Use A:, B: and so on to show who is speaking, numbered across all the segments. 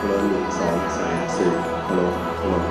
A: ฮัลโหล1 2 3 4ฮัลโหลฮัลโหล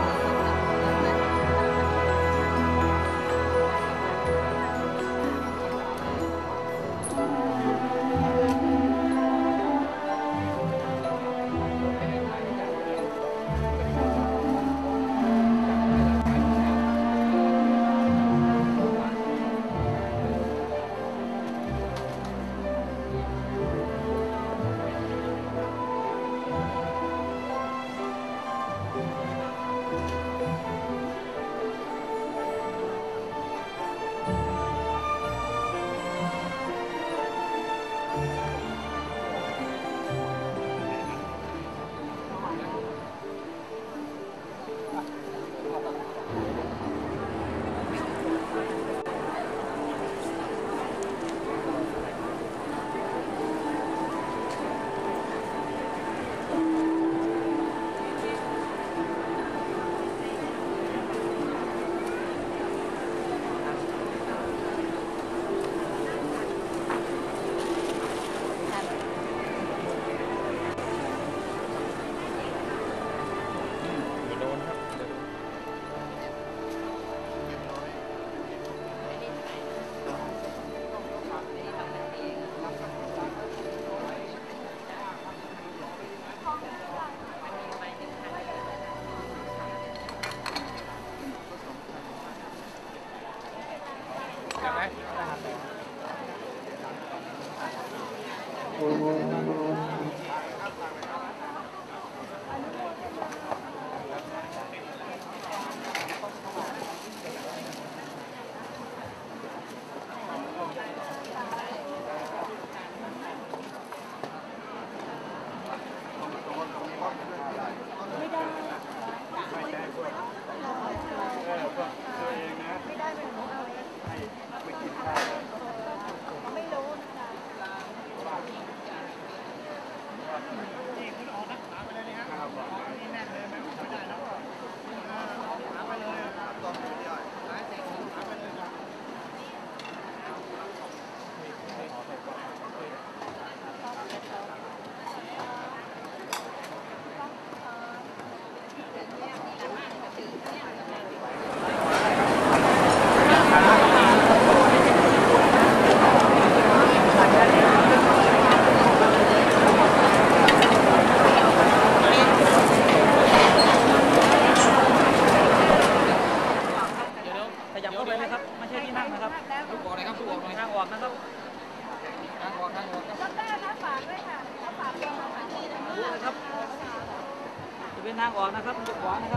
B: เป็นทางออกนะครับมันจะขวางนะครับ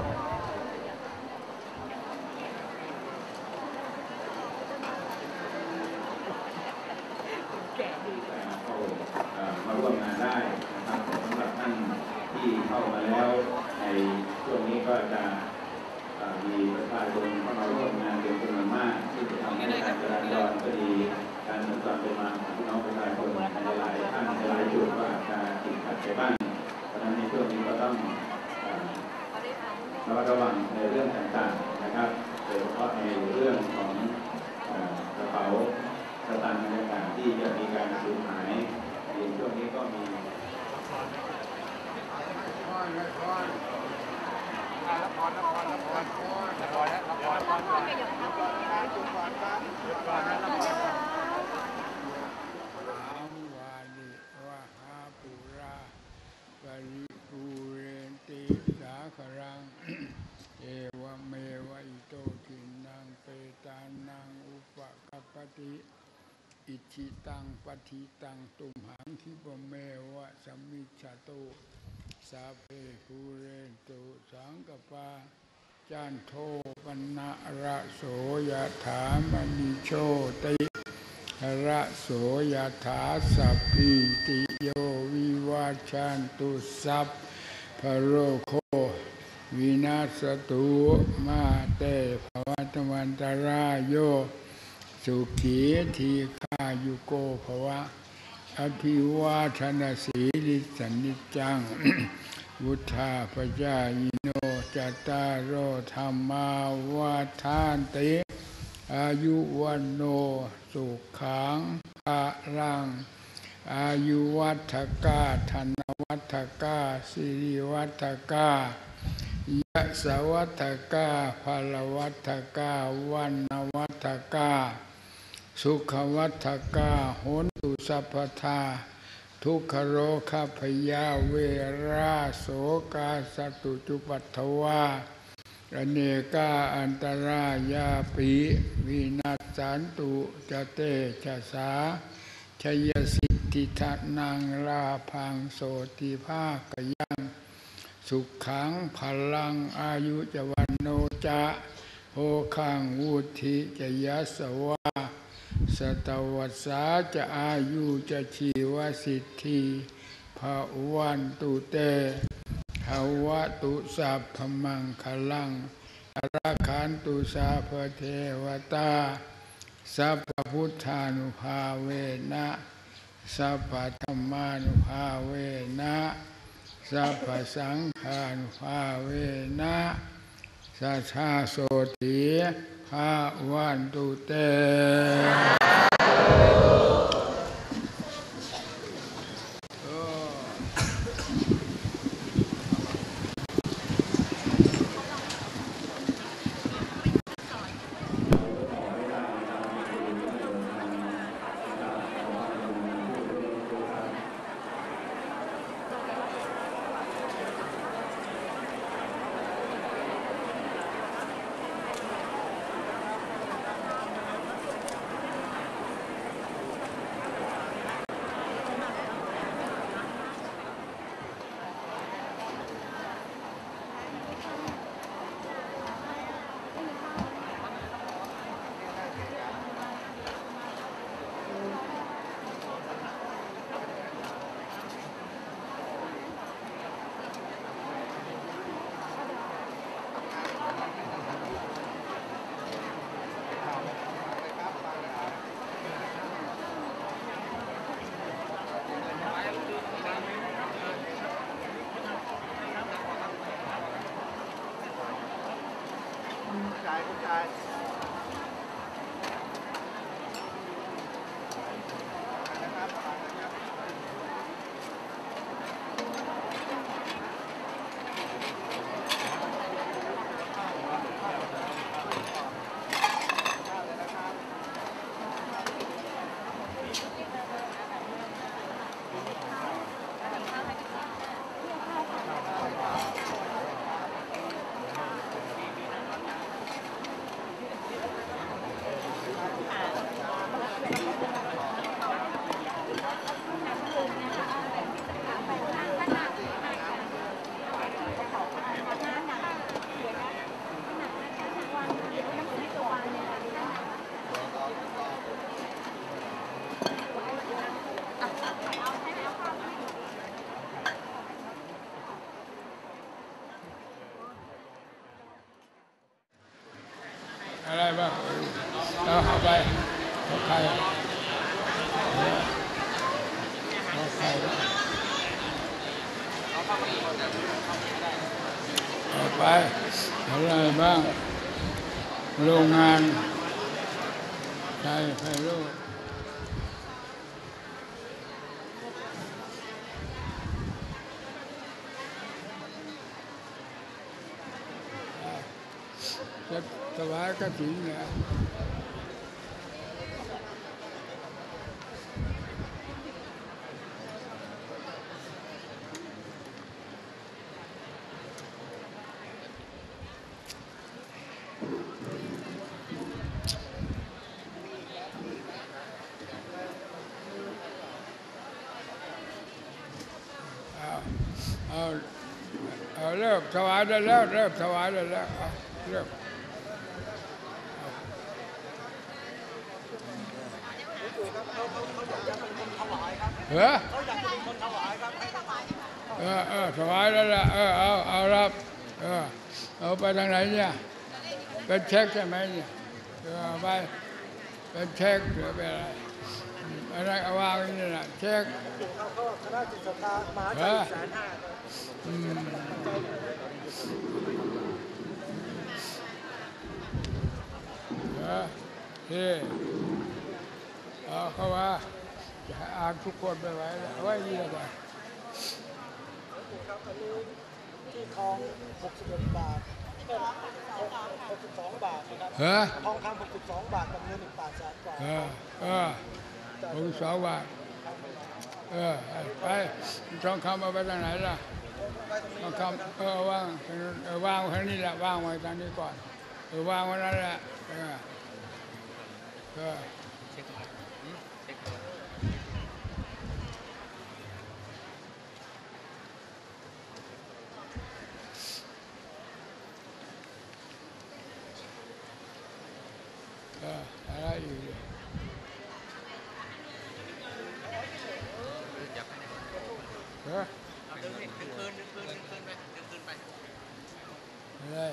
A: มาร่วมงานได้นะครับสำหรับท่านที่เข้ามาแล้วในช่วงนี้ก็จะมีประชาชนเข้ามาร่วมงานเป็นจำนวนมากที่จะทำให้การจราจรก็ดีการสัญจรไปมาของพี่น้องประชาชนในหลายท่านในหลายจุดว่าจะติดขัดไปบ้างเพราะฉะนั้นในช่วงนี้ก็ต้องระมัดระวังในเรื่องต่างๆนะครับโดยเฉพาะในเรื่องของกระเป๋าสตางค์ต่างๆที่จะมีการสูญหายในช่วงนี้ก็มี
C: เอวเมวะอิโตทินังเปตานังอุปกัปปติอิจิตังปฏิตังตุมหังคิปเมวะสัมมิจฉโตสัพเพภูเรนตุสังกปาจันโทปนะระโสยถามณิโชติระโสยถาสัพพิติโยวิวัชชันตุสัพพะโรโควินาศตุมาเตภวัตวันตรายโยสุขีทีฆายุโกภวะอภิวาทนาสีลิสนิจังวุธาปจายโนจัตตารโอธรรมาวาทานติอายุวันโนสุขังภะลังออายุวัฏกาธนวัฏกาสิริวัฏกายะสวัฏกาภลวัฏกาวันนวัฏกาสุขวัฏกาโหนตุสัพพทาทุกขโรคพยาเวราโสกาสตุจุปัฏฐวาอเนกาอันตรายาปิวินัสสันตุจเตชะสาชยสิทธิทานังลาพังโสติภาคยังสุขังพลังอายุจวันโนจะโหขังวุธิจะยัสวะสตวัสสาจะอายุจะชีวสิทธิภาวันตุเตภาวะตุสัพพมังคลังอราคันตุสาพเทวตาสัพพพุทธานุภาเวนะสัพพธัมมานุภาเวนะสัพพสังฆานุภาเวนะสัทธาโสติภาวันตุเตอะไรบ้างเราเอาไปเอาใครเอาใครเอาไปอะไรบ้างโรงงานใครรู้จะถวายกฐินเนี่ยเอาเลิกถวายได้แล้วเลิกถวายได้แล้วเลิกเขาอยากจะเป็นคนถวายครับถวายแล้วล่ะเอารับเอาไปทางไหนเนี่ยเป็นเช็คใช่ไหมเนี่ยไปเป็นเช็คหรือเป็นอะไรเอาวางนี่แหละเช็คเขาคณะจิตศรัทธามหาจักร150,000เฮ้เอาเข้ามาจะอ่านทุกคนไปไว้แล้วไว้เรียกว่า
B: ครับอันนี้ที่ทอง61 บาท62 บาทนะครับทองคำ62 บาทกับเงิน1 บาทแสนกว่า
C: 62 บาทไปทองคำเอาไปทางไหนล่ะทองคำว่างวางไว้นี่แหละวางไว้ทางนี้ก่อนวางไว้นั่นแหละอะไรอีกดึงคืนไปเลย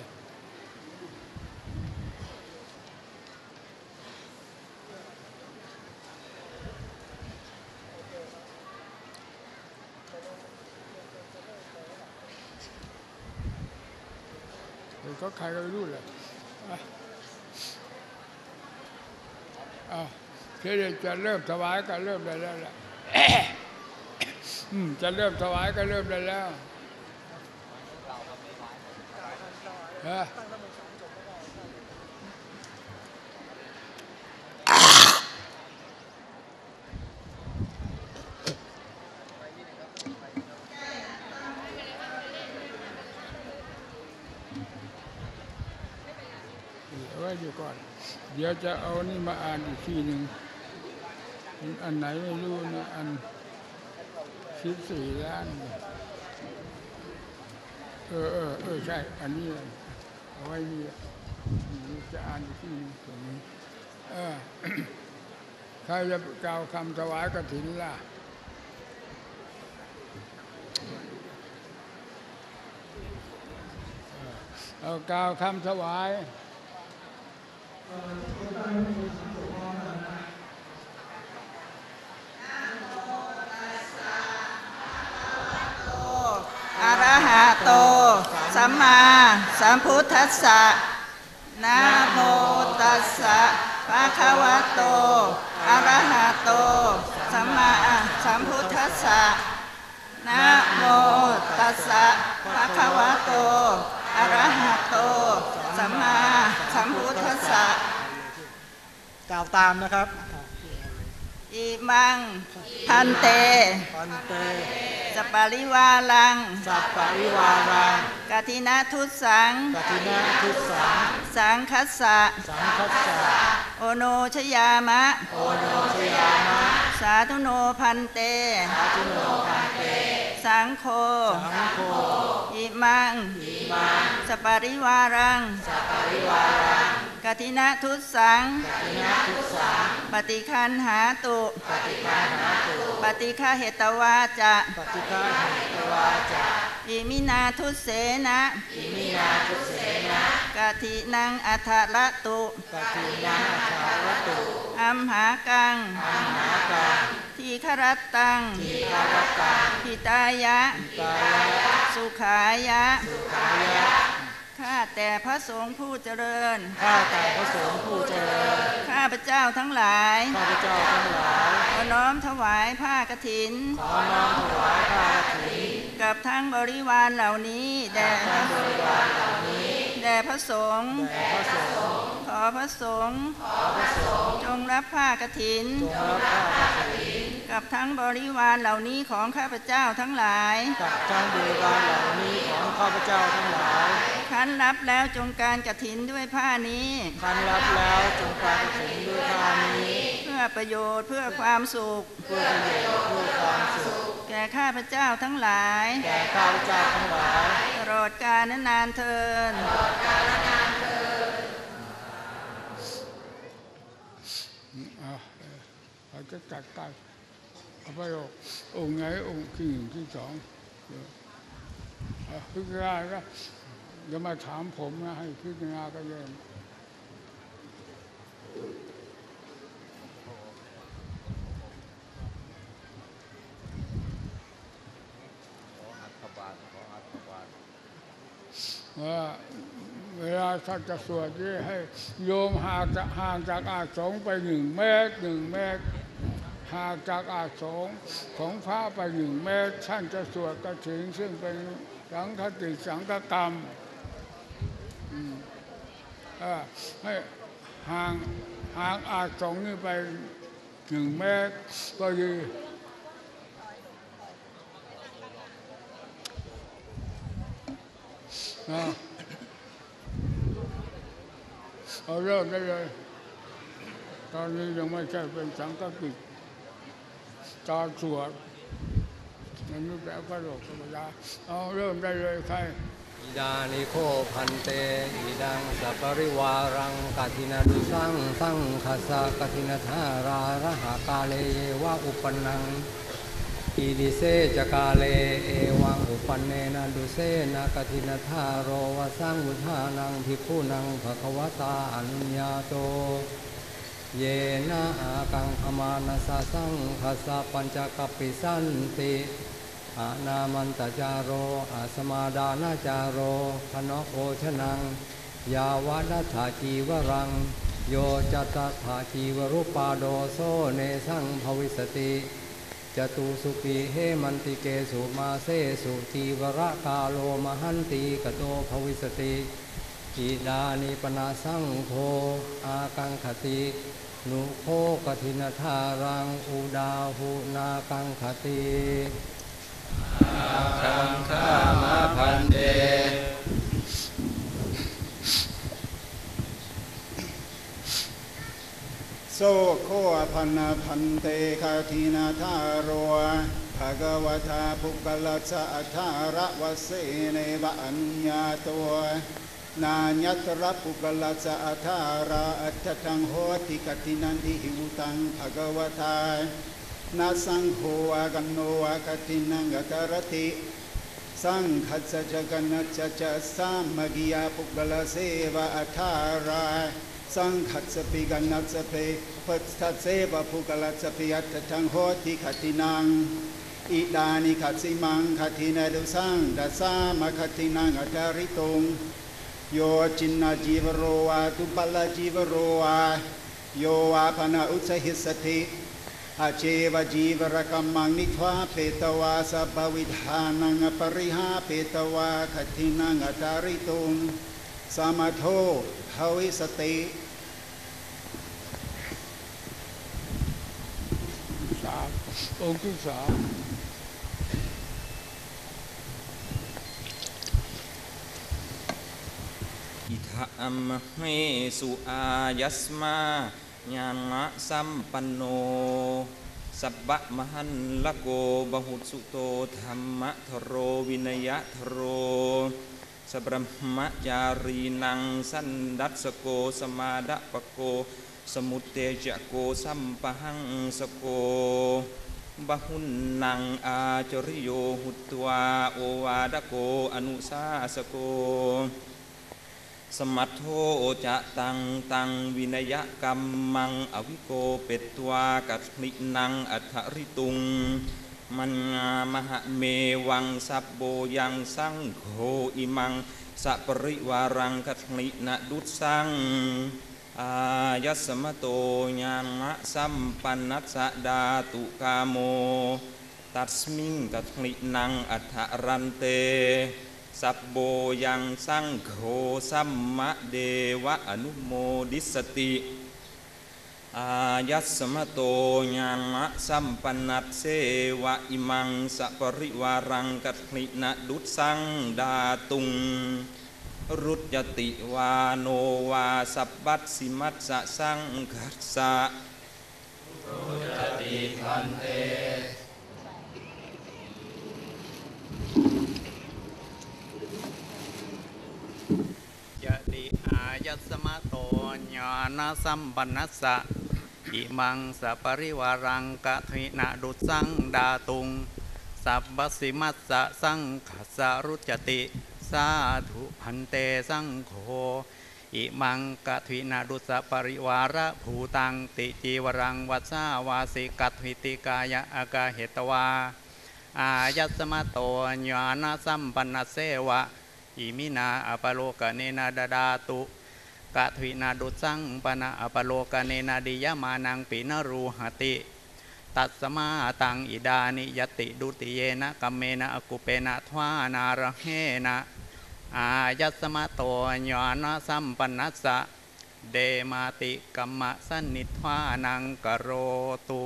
C: ก็ใครก็ไม่รู้เลยทีนี้จะเริ่มถวายก็เริ่มได้แล้วแหละจะเริ่มถวายก็เริ่มได้แล้วเอาไว้ดีก่อนเดี๋ยวจะเอานี่มาอ่านอีกทีหนึ่งอันไหนไม่รู้นะอัน14 ล้านใช่อันนี้เอาไว้นี่จะอ่านอีกทีหนึ่งตรงนี้ใครจะกล่าวคำถวายกฐินล่ะเอากล่าวคำถวาย
D: อะระหะโตสัมมาสัมพุทธัสสะนะโมตัสสะภะคะวะโตอะระหะโตสัมมาสัมพุทธัสสะนะโมตัสสะภะคะวะโตอะระหะโตสัมมาสัมพุทธัสสะ
B: กล่าวตามนะครับ
D: อิมังพันเตสัปปะริวารังกฐินทุสังสังคัสสะโอโนชยามะสาธุโนพันเตสังโฆอิมังสัปปะริวารังกฐินทุสังปฏิคันหาตุปฏิฆาเหตวาจะอิมินาทุเสนะกฐินังอัฏฐละตุอัมหากังทีฆรัตตังพิตายะสุขายะข้าแต่พระสงฆ์ผู้เจริญข้าพเจ้าทั้งหลายขอน้อมถวายผ้ากฐินกับทั้งบริวารเหล่านี้แด่พระสงฆ์ขอพระสงฆ์จงรับผ้ากฐินกับทั้งบริวารเหล่านี้ของข้าพเจ้าทั้งหลายขันรับแล้วจงการกฐินด้วยผ้านี้เพื่อประโยชน์เพื่อความสุขแก่ข้าพเจ้าทั้งหลายตลอดกาลนานเทอญเขาจะจัดการประโยคองค์ไหนองค์ที่1ที่2พิจารณาก็อย่ามาถามผมนะให้พิจารณาก็เยอะเวลาท่านจะสวดนี่ให้โยมห่างจากอาสงไป1 เมตร
C: หากจากอาสงฆ์ของพระไป1 เมตรท่านจะสวดกฐินซึ่งเป็นสังฆติสังฆกรรมให้ห่างอาสงฆ์นี่ไป1 เมตรก็ดีเอาเริ่มได้เลยตอนนี้ยังไม่ใช่เป็นสังฆกิจการสวดมันไม่แบบพระโลกธรรมดาเอาเริ่มได้เลยใคร
E: อิดานิโคพันเตอิดังสัปริวารังกัทินาดุสังสังคสะกัทินาธาราระหากาเลเยวะอุปนังอิดิเสจกาเลเอวังอุปันเนนะดุเสนะกัทินาธาโรวะสังวุธานังภิกขุนังภควตาอนุญญาโตเยนะอากังอมานัสสะสังคสะปัญจกัปปิสันติอานามันตจารโรอาสมาดานาจารโรพนโอชนังยาวาดัฏฐาจีวรังโยจัตถาจีวรุปาโดโซเนสังภวิสติจตุสุปีเฮมันติเกสุมาเสสุจีวรกาโลมหันติกโตภวิสติอิดานิปนาสังโฆอากังขตินุโคกทินทารังอุดาหุนากังขติ
F: สังฆามาพันเต
B: โสโคพันพันเตคาทินาธาโรภะคะวะทาภุกลัสสะอัฏฐาระวะเสเนบะอัญญาโตนาญัตระภุกลัสสะอัฏฐาระอัฏฐังโหติกตินันทิหิวตังภะคะวะทานาสังโฆอากันโนอาคตินังอัตรติสังขัสสะจกันนัสสะสัมมกิยาภุกลัสเสวะอัฏฐาระสังขัสสะปิกันนัสสะเปปัสสัสเสวะภุกลัสสะปิอัตถังโหติคตินังอิดานิขัสสิมังคตินาดุสังดัสสามะคตินังอัตริตุงโยจินนาจีวโรวาตุปัลลจีวโรวาโยวาปนาอุสหิสติอาเจวจีวรกัมมังนิทวาเปตวาสัพวิธานังปริหาเปตวาคตินังอัตริตุงสามัทโธภวิสติ
C: องค์ที่3
F: อิทะอัมมะเฮสุอายัสมาญาณะสัมปันโนสัพพะมหันละโกบหุสุโตธัมมะทโรวินยะทโรสัพพมะจารีนังสันดัสสโกสมาดะปะโกสมุตเตจะโกสัมปะหังสโกบะหุนนังอาจริโยหุตวาโอวาดะโกอนุสาสโกสมัทโธจะตังวินยกรรมมังอวิโกเปตวากัตนินังอัฏฐริตุงมัญญามหะเมวังสัพโบยังสังโฆอิมังสัปริวารังกัตนินะดุสังอายัสมะโตญาณะสัมปันนัสสะดาตุกาโมตัสมิงกัตนินังอัฏฐรันเตสัพโบยังสังโฆสัมมะเดวะอนุโมดิสติอายัสมะโตญาณะสัมปันนัสเสวะอิมังสัปริวารังกัตนินะดุสังดาตุงรุจยติวาโนวาสัพพัสสิมัสสะสังคัสสะ
E: รุจติพันเต
G: ยะติอายัสมะโตญาณสัมปันนัสสะอิมังสัปริวารังกะทินะดุสังดาตุงสัพพสิมัสสะสังคัสสะรุจติสาธุพันเตสังโฆอิมังกะทินะดุสะปริวาระภูตังติจีวรังวัสสาวาสิกัตถิติกายะอากาเหตวาอายัสมะโตญาณสัมปันนัสเสวะอิมินาอปโลกเนนาดาดาตุกะทวินาดุสังปนะอปโลกเนนาดิยมานังปินรูหติตัสมาตังอิดานิยติดุติเยนะกัมเมนะอกุเปนะทวานาระเฮนะอายัสมะโตญาณสัมปันนัสสะเดมาติกัมมะสันนิทวานังกโรตุ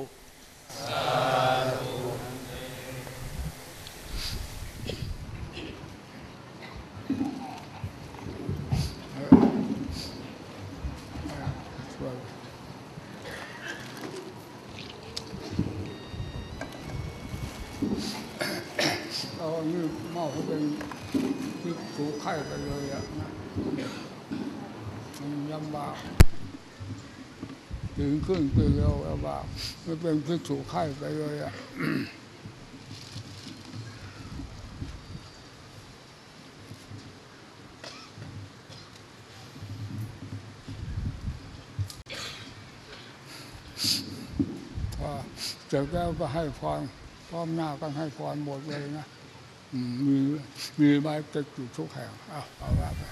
C: เรานี่มอบให้เป็นที่ถูกไข่ไปเลยอ่ะนะมันลำบากถึงขึ้นไปเร็วลำบากไม่เป็นที่ถูกไข่ไปเลยอ่ะเสร็จแล้วก็ให้พรพร้อมหน้ากันให้พรหมดเลยนะมีไม้ติดอยู่ทุกแห่งเอาว่าไป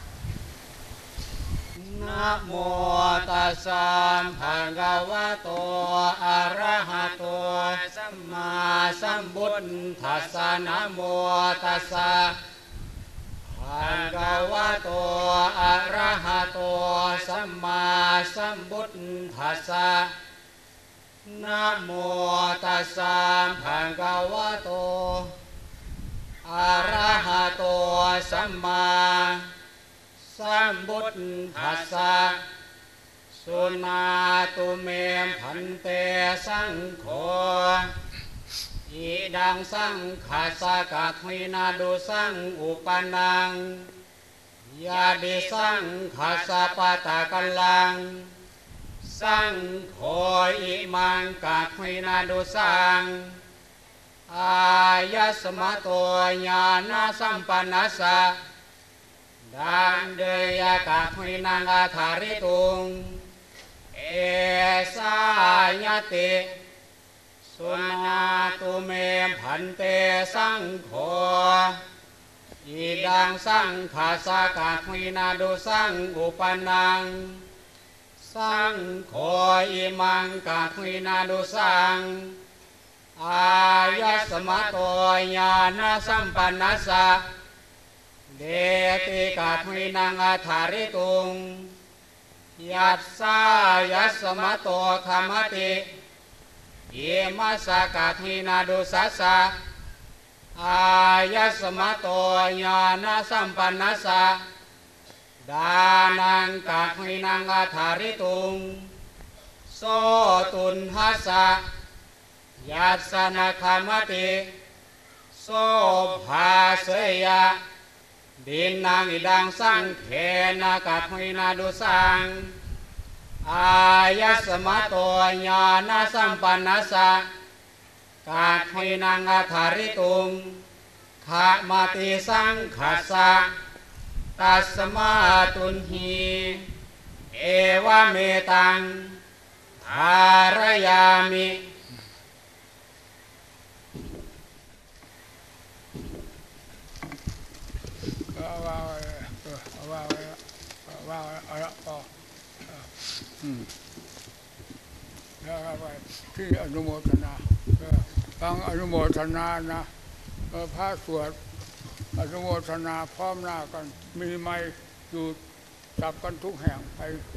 G: นะโมตัสสะภะคะวะโตอะระหะโตสัมมาสัมพุทธัสสะนะโมตัสสะภะคะวะโตอะระหะโตสัมมาสัมพุทธัสสะนะโมตัสสะภะคะวะโตอะระหะโตสัมมาสัมพุทธัสสะสุนาตุเมพันเตสังโฆอิดังสังขัสสะกัตถินาดุสังอุปนังยาดิสังขัสสะปะตะกัลลังสังโฆอิมังกัตถินาดุสังอายัสมะโตญาณสัมปันนัสสะดังเดยกัตถินังอาธาริตุงเอสายติสุนาตุเมพันเตสังโฆอิดังสังขัสสะกัตถินาดุสังอุปนังสังโฆอิมังกัตถินาดุสังอายัสมะโตญาณสัมปันนัสสะเดติกัตถินังอาธาริตุงยัสสายัสมะโตธรรมติเยมัสสะกัตถินาดุสัสสะอายัสมะโตญาณสัมปันนัสสะดานังกัตถินังอาธาริตุงโสตุนหัสสะยัสสนะธรรมติโสภาเสยะดินนางอิดังสังเขนะกัตถินาดุสังอายัสมะโตญาณสัมปันนัสสะกัตถินังอาธาริตุงขะมติสังขัสสะตัสมาตุนหีเอวะเมตังภารยามิ
C: ว่าแล้วก็แล้วไปที่อนุโมทนาฟังอนุโมทนานะพระสวดอนุโมทนาพร้อมหน้ากันมีไม้อยู่จับกันทุกแห่ง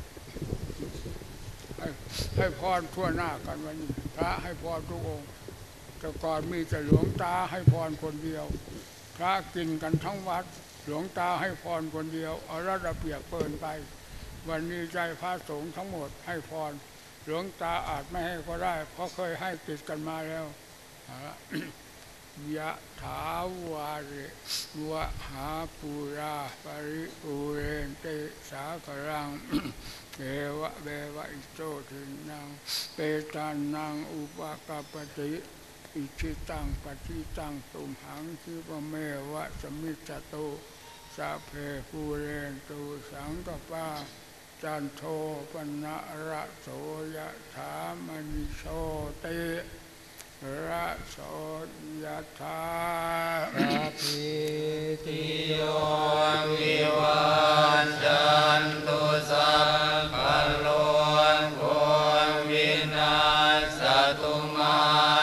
C: ให้พรทั่วหน้ากันวันนี้พระให้พรทุกองค์แต่ก่อนมีแต่หลวงตาให้พรคนเดียวพระกินกันทั้งวัดหลวงตาให้พรคนเดียวเอาระเบียบเปินไปวันนี้ใจพระสงฆ์ทั้งหมดให้พรหลวงตาอาจไม่ให้ก็ได้เพราะเคยให้ติดกันมาแล้วยะถาวาริวะหาปูราปริปุเรนติสากรังเอวะเบวะอิโตทินังเปตานังอุปกปติอิชิตังปฏิตังตุมหังคิปะเมวะสมิจจโตสัพเพปูเรนตุสังกปาจันโทปนะระโสยะถามณิโชติระโสยะถา
E: สัพพิติโยวิวั
G: โลกโควินาศตุมา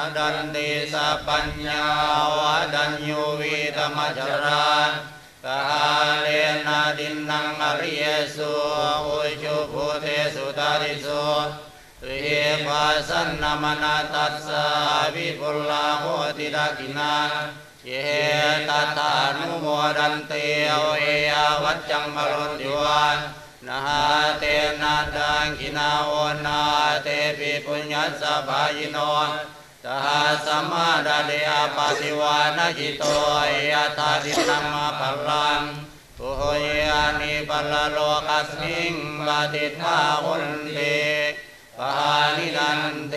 G: ดันติสัพพัญญาวดัญญูวิธรรมจรากาเลนะดินนังอริยสุอุชุภูเทสุตาริสุเฮปัสสนมนาตัสสะวิปุลลาโหติดักขินาเยตัตานุโมดันเตอเอยวัจจังมโรติวานาเตนะดังขินาโอนาเตปิปุญญสสะภายิโนตหาสัมมาดาเดอปาติวานาจิโตยะธาดินัมมาปัลลังโอเยานิปัลลโลกัสมิงบาติทาหุนเตปหานินันเต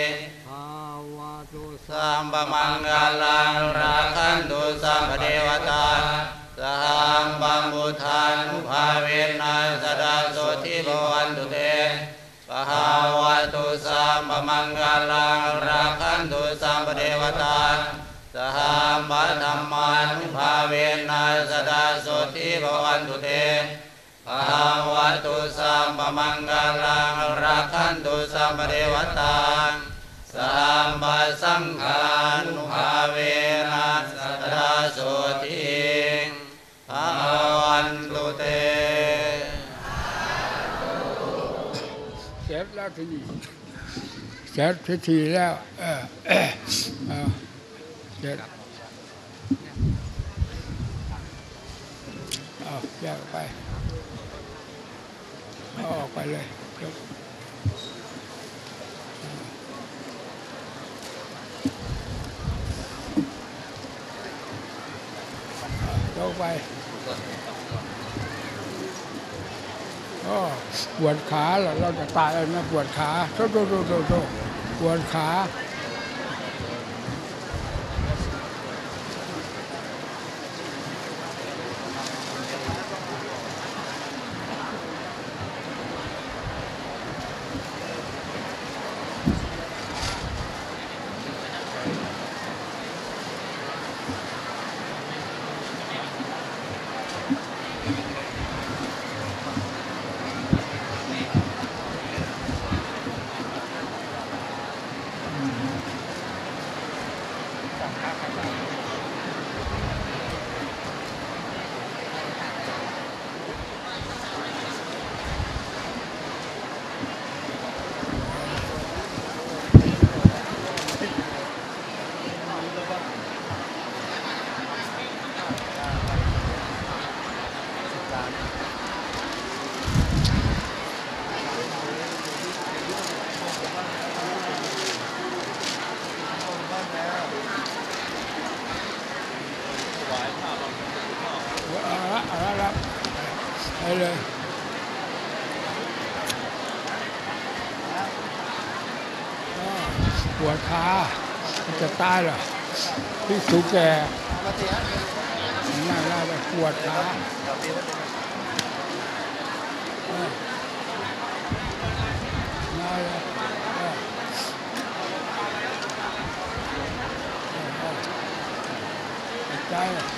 G: สัมปมังกาลังราคันตุสัมปเทวตาสัมปังพุทธานุภาเวนัสดาโสทิภวันตุเตปหาวะตุสัมปมังกาลังราคันตุสัมปเทวตาสัมปะธัมมานุภาเวนัสดาโสทิภวันตุเตภาวะตุสัมปมังกาลังราคันตุสัมปเทวตาสัมปะสังฆานุภาเวนัสดาโสทิภวันตุเต
C: เสร็จแล้วทีนี้เสร็จพิธีแล้วเสร็จแยกไปออกไปเลยจบไปปวดขาเราจะตายแล้วนะปวดขาโตปวดขาไปเลยปวดขาจะตายเหรอที่สูงแก่น่าไปปวดขาน่าเลยใจ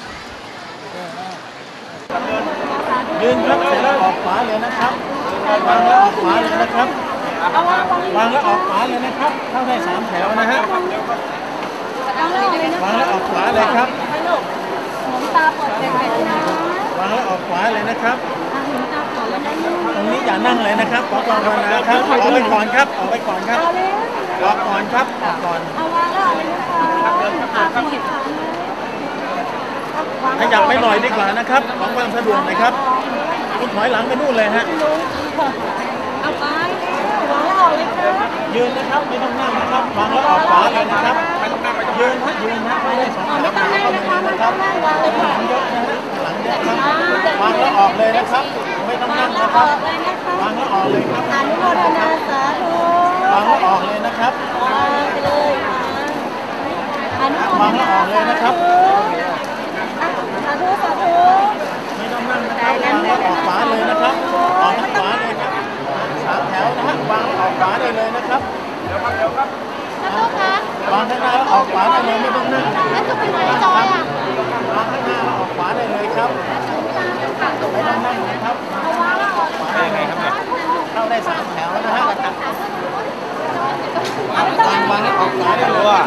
H: ยืนครับเสร็จแล้วออกขวาเลยนะครับวางแล้วออกขวาเลยนะครับวางแล้วออกขวาเลยนะครับเข้าได้3แถวนะฮะวางแล้วออกขวาเลยครับวางแล้วออกขวาเลยนะครับตรงนี้อย่านั่งเลยนะครับขอความกรุณาครับออกไปก่อนครับออกไปก่อนครับออกก่อนครับออกก่อนขยับไปหน่อยดีกว่านะครับของความสะดวกนะครับคุณถอยหลังไปนู่นเลยฮะเอาไปวางแล้วออกเลยครับยืนนะครับไม่ต้องนั่งนะครับวางแล้วออกขวาเลยนะครับยืนนะไม่ได้2ไม่ต้องนั่งนะคะไม่ต้องนั่งวางเลยหลังเยอะนะฮะหลังเยอะครับวางแล้วออกเลยนะครับไม่ต้องนั่งนะครับวางแล้วออกเลยครับอนุโมทนาสาธุวางแล้วออกเลยนะครับวางไปเลยอนุโมทนาสาธุสาธุไม่ต้องนั่งนะครับวางแล้วออกขวาเลยนะครับออกทางขวาเลยครับ3แถวนะฮะวางแล้วออกขวาได้เลยนะครับเดี๋ยวครับวางข้างหน้าแล้วออกขวาได้เลยไม่ต้องนั่งแล้วจะเป็นไหนจอยอ่ะวางข้างหน้าแล้วออกขวาได้เลยครับไม่ต้องนั่งนะครับวางแล้วออกขวาได้ไงครับเนี่ยเข้าได้3แถวนะฮะเอาวางแล้วออกขวาได้เลยครับ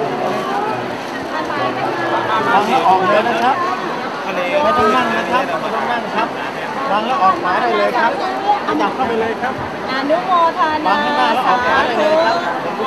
H: วางแล้วออกเลยนะครับไม่ต้องนั่งนะครับไม่ต้องนั่งครับวางแล้วออกขวาได้เลยครับขยับเข้าไปเลยครับ
I: อนุโมทนาว
H: างข้างหน้าแล้วออกขวาได้เลยครับ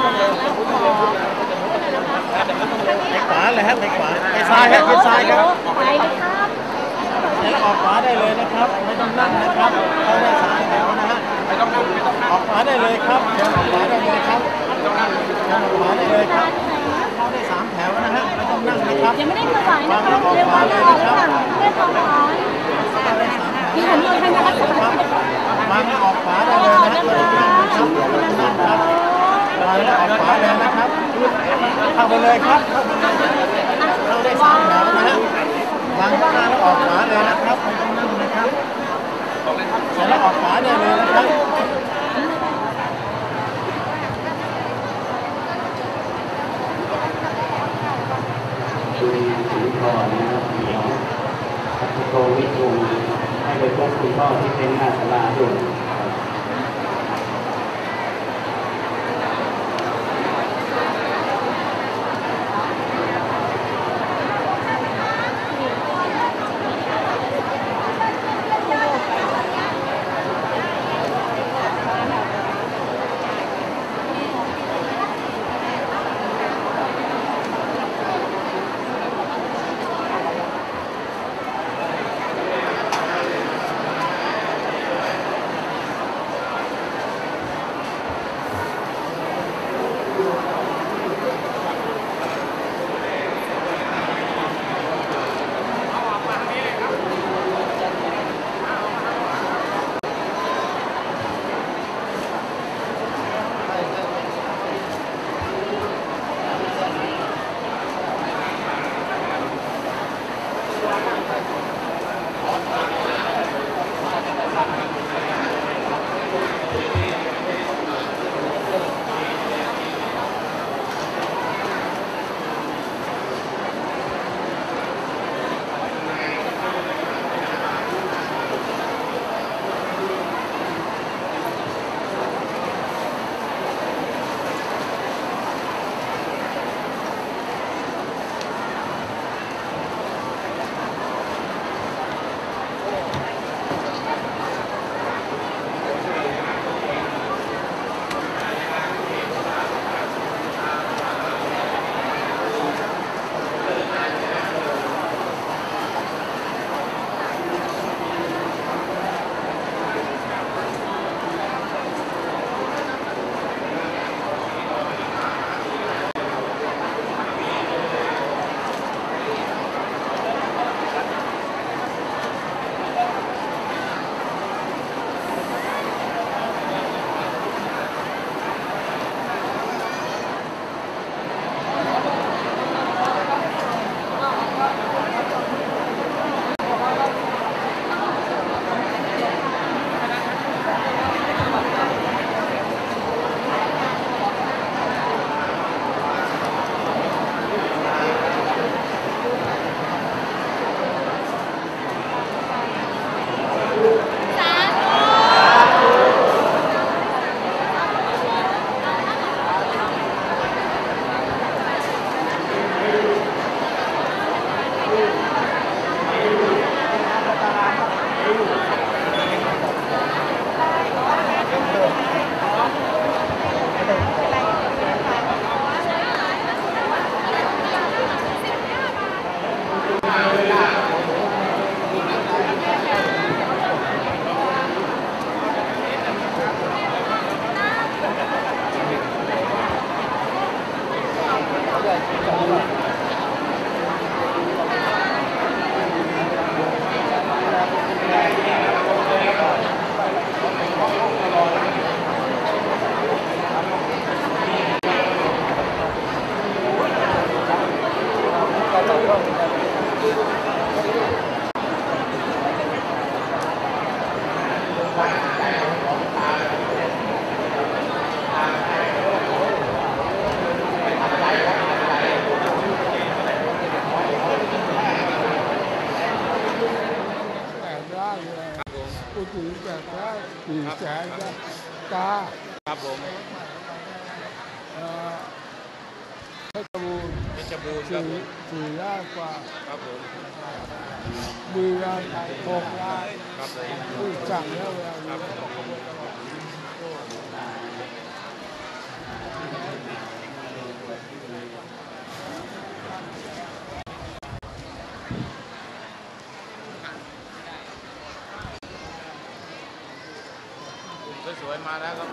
H: ไปขวาเลยครับไปขวาไปซ้ายครับไปซ้ายครับ
I: ไปครับ
H: แล้วออกขวาได้เลยนะครับไม่ต้องนั่งนะครับเข้าได้สามแถวนะฮะไม่ต้องนั่งออกขวาได้เลยครับเดินออกขวาได้เลยครับเดินออกขวาได้เลยครับเข้าได้สามแถวนะฮะไม่ต้องนั่งนะครับ
I: ยังไม่ได้ถวายนะคะเรียกว่าเราค่ะเรียกว่าที่ผมมีใครมารักษาว
H: างแล้วออกขวาได้เลยนะไม่ต้องนั่งนะครับไม่ต้องนั่งครับวางแล้วออกขวาเลยนะครับเข้าไปเลยครับเข้าได้สามแถวนะฮะวางข้างหน้าแล้วออกขวาเลยนะครับไม่ต้องนั่งนะครับเสร็จแล้วออกขวาได้เลยนะครับ
J: คุณพ่อนะครับเดี๋ยวพัฒโกวิทูให้ไปพบคุณพ่อที่เป็นหน้าศาลาด้วย
C: บูรณ์ครับ4 ล้านกว่า
F: ครับผม
C: ดีแล้ว6 ล้าน
F: ครับผม
C: ผู้สั่งแล้วเวลา
F: ครับสวยๆมาแล้วครับ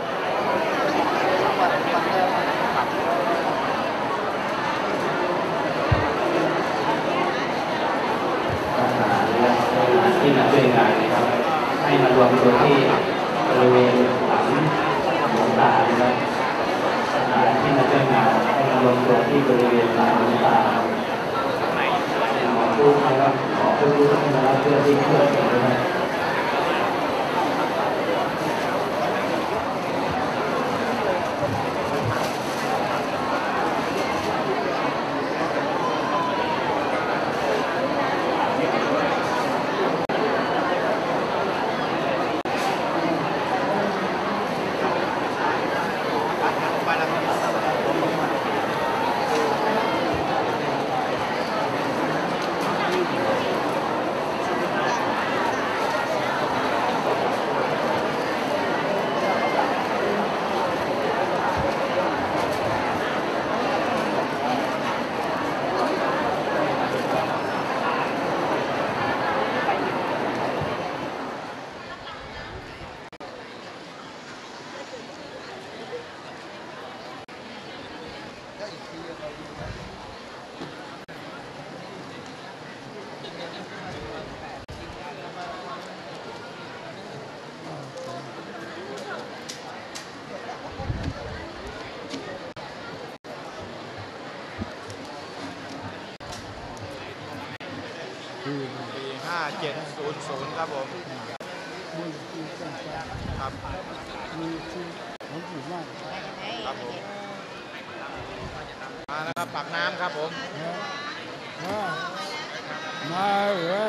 J: ที่มาช่วยงานนะครับให้มารวมตัวที่บริเวณหลังหลวงตานะครับที่มาช่วยงานให้มารวมตัวที่บริเวณหลังหลวงตาหมอพูดนะครับหมอพูดให้มารับเพื่อที่เพื่อเกิดนะครับ
F: 5700ครับผมครับ
C: มีที่หลวงปู่มาก
F: ครับผมมาแล้วครับปากน้ำครับผม
C: มาเหรอ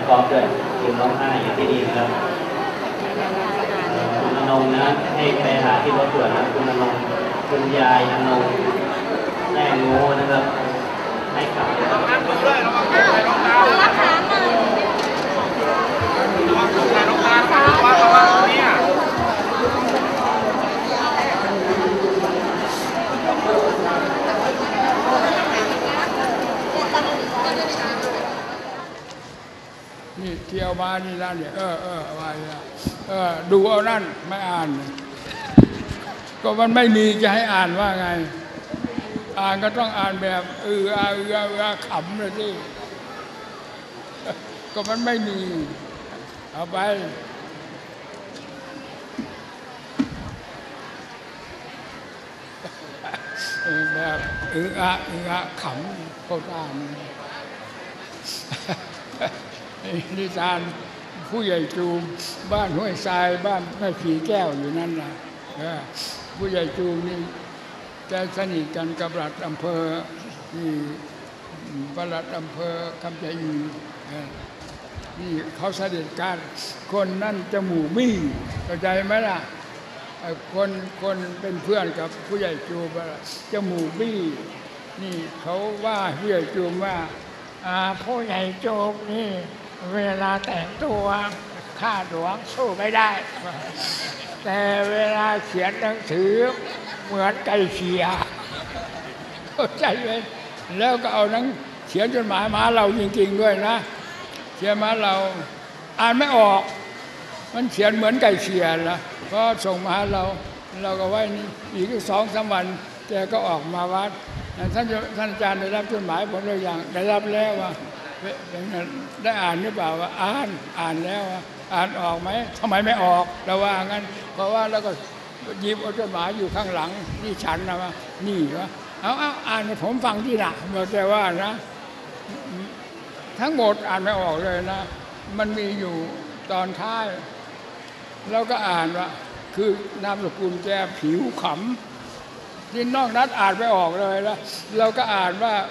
J: ร้อมด้วยยืนร้องไห้อยู่ที่นี่นะครับคุณอนงนะให้ไปหาที่รถด่วนนะคุณอนงคุณยายอนงแม่งูนะครับให้กลับ
C: นี่เที่ยวมานี่นั่นเนี่ยอะไรดูเอานั่นไม่อ่านก็มันไม่มีจะให้อ่านว่าไงอ่านก็ต้องอ่านแบบขำเลยสิก็มันไม่มีเอาไปแบบขำก็ตามนิทานผู้ใหญ่จูมบ้านห้วยทรายบ้านแม่ผีแก้วอยู่นั่นนะผู้ใหญ่จูมนี่จะสนิทกันกับปลัดอำเภอที่ปลัดอำเภอคำชะอีนี่เขาเสด็จการคนนั่นจมูกบี้เข้าใจไหมล่ะคนเป็นเพื่อนกับผู้ใหญ่จูมจมูกบี้นี่เขาว่าผู้ใหญ่จูมว่าผู้ใหญ่จูมนี่เวลาแต่งตัวข้าหลวงสู้ไม่ได้แต่เวลาเขียนหนังสือเหมือนไก่เขียเข้าใจไหมแล้วก็เอาหนังเขียนจดหมายมาเราจริงๆด้วยนะเขียนมาเราอ่านไม่ออกมันเขียนเหมือนไก่เขียนะก็ส่งมาเราก็ไว้นี่อีก2-3 วันแกก็ออกมาวัดท่านอาจารย์ได้รับจดหมายผมหรือยังได้รับแล้วว่าได้อ่านหรือเปล่าว่าอ่านแล้วอ่านออกไหมทำไมไม่ออกเราว่างั้นเพราะว่าแล้วก็หยิบเอาจดหมายอยู่ข้างหลังนี่ฉันนะว่านี่วะเอาอ่านให้ผมฟังที่หนักบอกแต่ว่านะทั้งหมดอ่านไม่ออกเลยนะมันมีอยู่ตอนท้ายแล้วก็อ่านว่าคือนามสกุลแกผิวขำที่นอกนั้นอ่านไม่ออกเลยแล้วเราก็อ่านว่า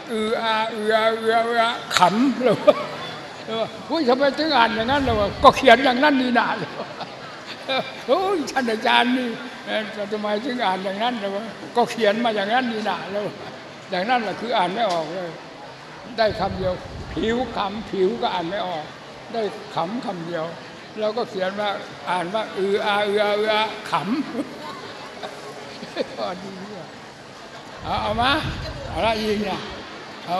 C: ขำเลยว่าทำไมถึงอ่านอย่างนั้นเลยก็เขียนอย่างนั้นนี่นะโอ้ยท่านอาจารย์นี่ทำไมถึงอ่านอย่างนั้นเลยก็เขียนมาอย่างนั้นนี่นะแล้วอย่างนั้นแหละคืออ่านไม่ออกเลยได้คำเดียวผิวขำผิวก็อ่านไม่ออกได้ขำคำเดียวเราก็เขียนว่าอ่านว่าขำพอดีเอามาอะไรอีกเนี่ยเอา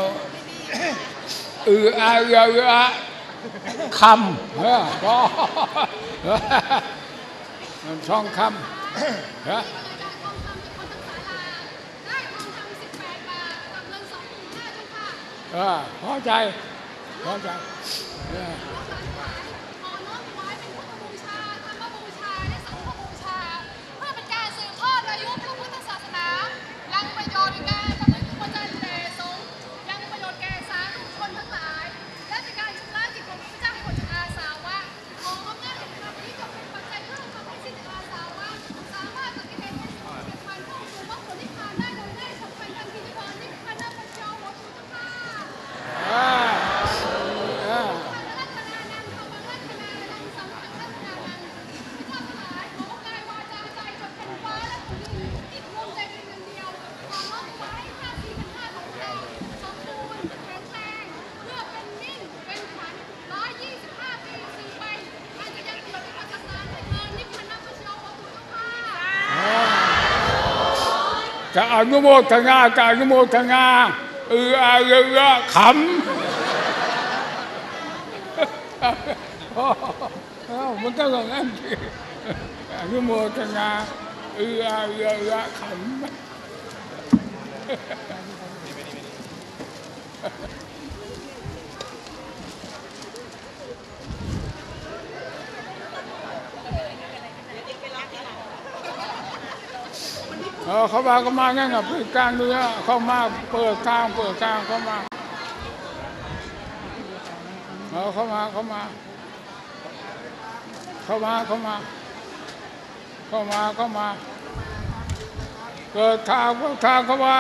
C: คำก็ช่องคำพอใจจะอนุโมทนาการอนุโมทนาขำมันก็อย่างนั้นอนุโมทนาขำเขามางั้นกับเปิดกลางด้วยเขามาเปิดกลางเขามาเข้ามาเปิดทางเข้ามา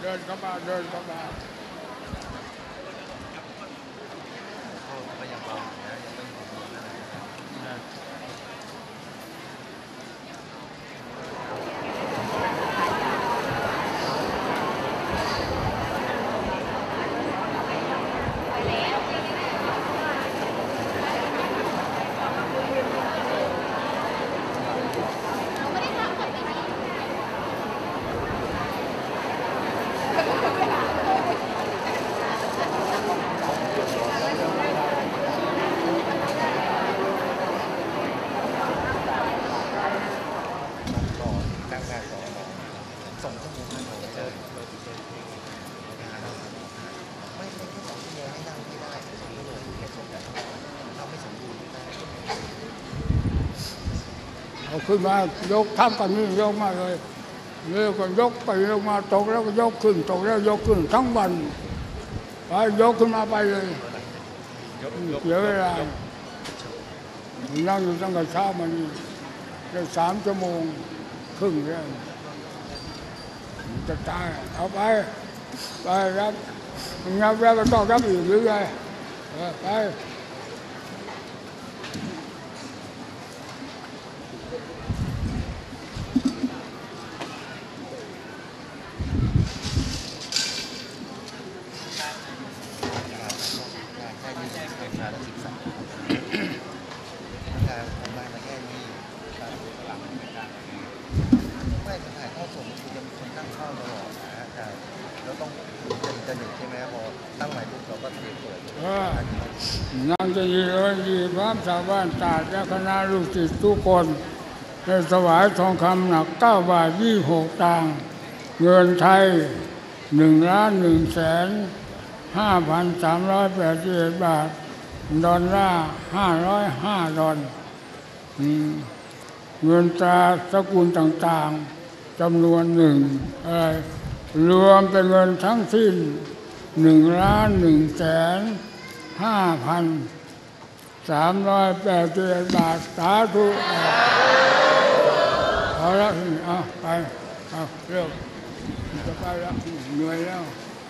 C: เดินเข้ามาเดินเข้ามาเอาขึ้นมายกทับกันนี่ยกมาเลยเรือก็ยกไปยกมาตกแล้วก็ยกขึ้นตกแล้วยกขึ้นทั้งวันไปยกขึ้นมาไปเลยเสียเวลานั่งอยู่ตั้งแต่เช้ามันได้3 ชั่วโมงครึ่งแล้วจะตายเอาไปรับงับแล้วก็ต้องรับอีกหรือไงไปนั่งจะยืนพระชาวบ้านตาดและคณะลูกศิษย์ทุกคนได้ถวายทองคำหนัก9 บาท 26 ตังค์เงินไทย1,105,381 บาทดอลลาร์505 ดอลเงินตราสกุลต่างๆจำนวนรวมเป็นเงินทั้งสิ้น1,105,381 บาทสาธุเอาละไปเร็วจะไปแล้วเหนื่อยแล้ว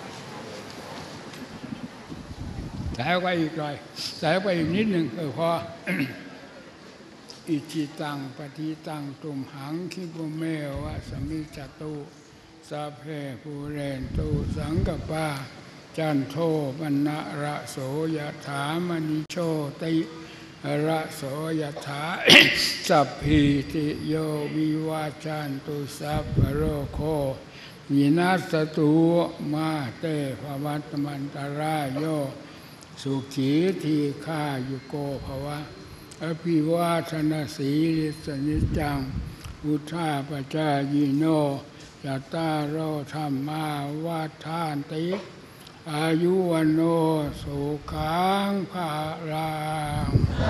C: ใส่ไปอีกหน่อยใส่ไปอีกนิดหนึ่งพอ อิจิตังปฏิตังตุมหังคิปเมวะสมิจจตุสัพเพภูเรนตุสังกปาจันโทปนะระโสยถามณิโชติระโสยถา สัพพิติโยวิวาจันตุสัพพโรโควินาศตุมาเตภวัตมันตรายโยสุขีทีฆายุโกภวะอภิวาทนาสีลิสนิจังอุทาปจายโนยัตตาโรธรรมาวาทานติอายุวันโนสุขังภาลัง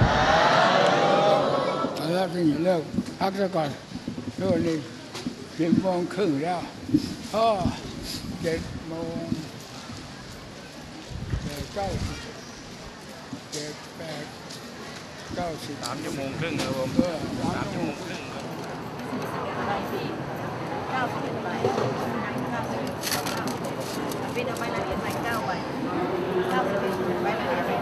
C: แล้วที่เลิกพักซะก่อนโน่นนี่10 โมงครึ่งแล้ว7 โมง 9 7 8 9 10
H: 3 ชั่วโมงครึ่งครับผม3 ชั่วโมงครึ่งครับ
I: เป็นเอาไปละเอียดใหม่9 ใบ91ใบละเอียด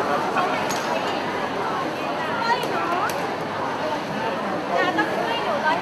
I: 150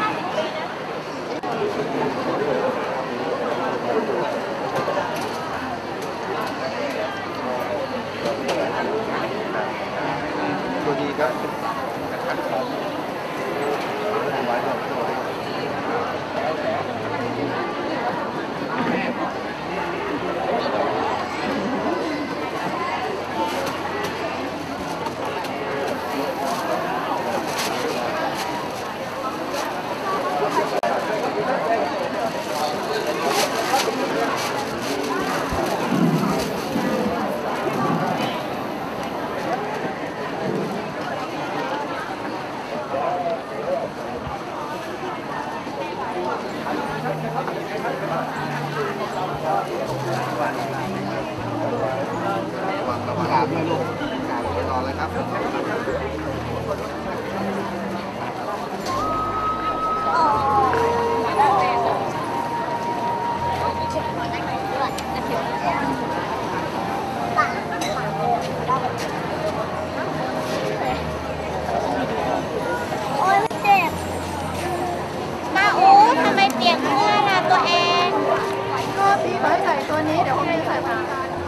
I: วันนี้เดี๋ยวเขาไม่ใส่ผ้า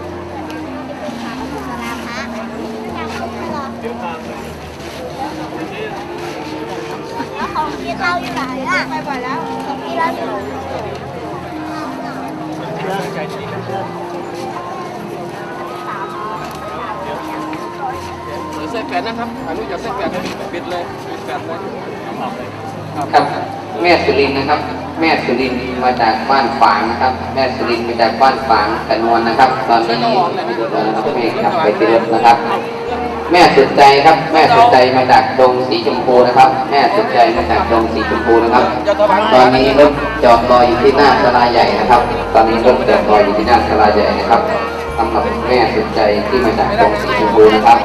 I: แล้วของพี่เราอยู่ไหนอ่ะไปก่อนแล้วของพี่เราอยู่
K: ใส่แปดนะครับอนุญาตใส่แปดปิดเลยปิดแปดเลย
J: ครับแม่สุรินทร์นะครับแม่สุรินทร์มาจากบ้านฝางนะครับแม่สุรินทร์มาจากบ้านฝางกันนวลนะครับตอนนี้น้องเมฆครับไปที่รถนะครับแม่สุดใจครับแม่สุดใจมาจากดงสีชมพูนะครับแม่สุดใจมาจากดงสีชมพูนะครับตอนนี้รถจอดรออยู่ที่หน้าศาลาใหญ่นะครับตอนนี้รถจอดรออยู่ที่หน้าศาลาใหญ่นะครับสำหรับแม่สุดใจที่มาจากดงสีชมพูนะครับ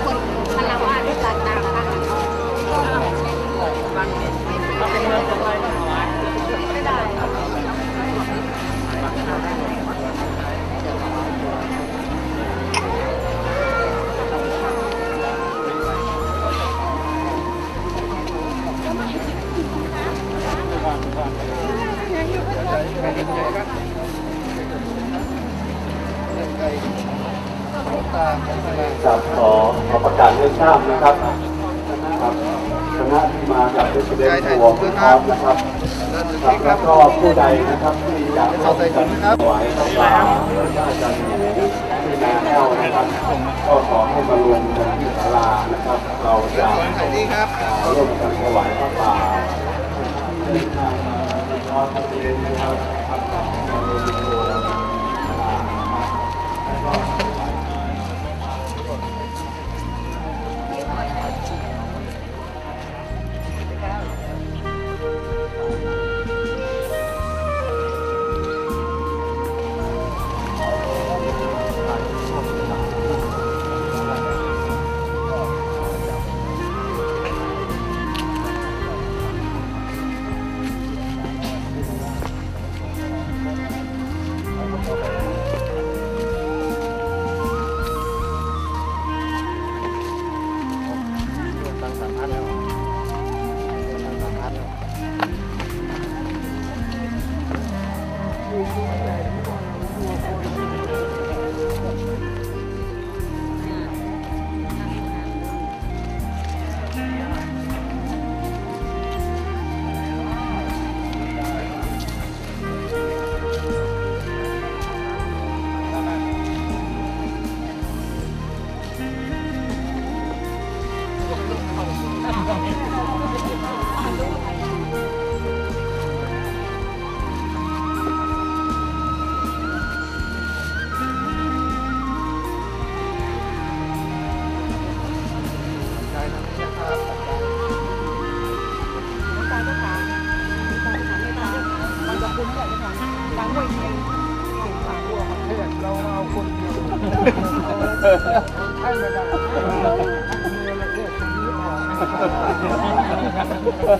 L: ครับขอประกาศเรื่องทราบนะครับคณะที่มาจากประเด็นตัวพร้อมนะครับแล้วก็ผู้ใดนะครับที่อยากเข้าไปกันถวายข้าวปลาหรือว่าจันทร์หมูที่นาแห้วนะครับก็ขอให้มารวมกันที่ศาลานะครับเราจะร่วมกันถวายข้าวปลาที่นาพร้อมประเด็นนะครับ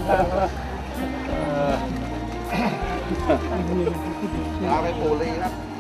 K: ลาไปปูรีครับ